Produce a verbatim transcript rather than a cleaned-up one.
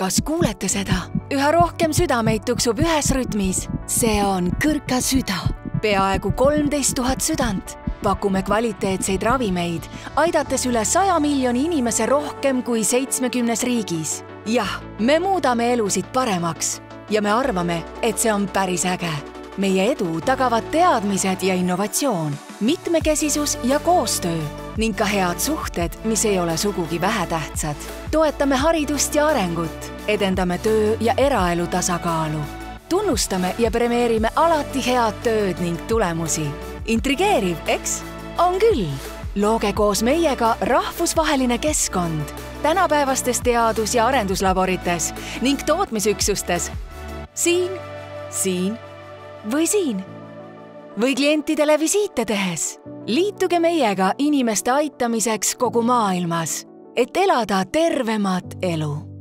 kas kuulete seda? Üha rohkem südameid tuksub ühes rütmis. See on Kõrka süda. Peaaegu kolmteist tuhat südant. Pakume kvaliteetseid ravimeid, aidates üle saja miljoni inimese rohkem kui seitsmekümnes riigis. Jah, me muudame elusid paremaks ja me arvame, et see on päris äge. Meie edu tagavad teadmised ja innovatsioon, mitmekesisus ja koostöö ning ka head suhted, mis ei ole sugugi vähetähtsad. Toetame haridust ja arengut, edendame töö ja eraelu tasakaalu. Tunnustame ja premeerime alati head tööd ning tulemusi. Intrigeeriv, eks? On küll! Looge koos meiega rahvusvaheline keskkond tänapäevastes teadus- ja arenduslaborites ning tootmisüksustes. Siin, siin või siin. Või klientidele visiite tehes. Liituge meiega inimeste aitamiseks kogu maailmas, et elada tervemat elu.